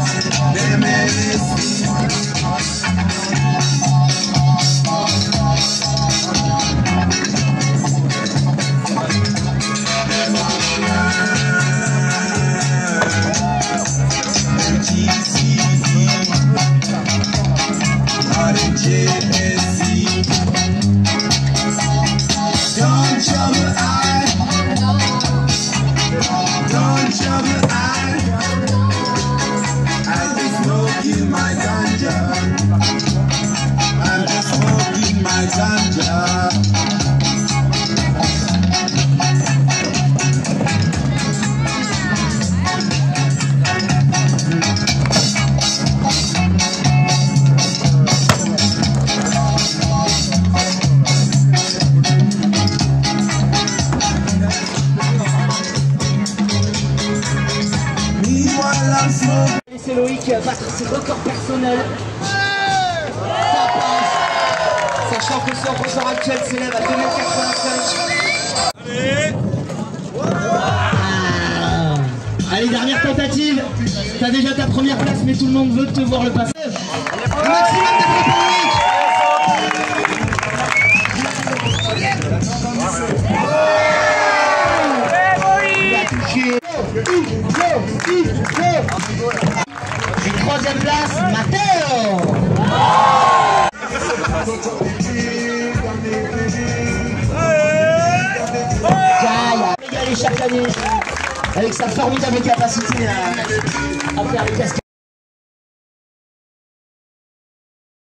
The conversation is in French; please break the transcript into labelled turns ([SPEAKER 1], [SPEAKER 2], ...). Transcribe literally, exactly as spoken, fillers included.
[SPEAKER 1] C'est Loïc battre ses records personnels. Ça passe. Sachant que son record actuel s'élève à deux mètres quatre-vingt-cinq. Ah. Allez, dernière tentative. T'as déjà ta première place, mais tout le monde veut te voir le passer. Un maximum de et troisième place, Matteo. Jaya, régalé chaque année avec sa formidable capacité à, à faire les cascades.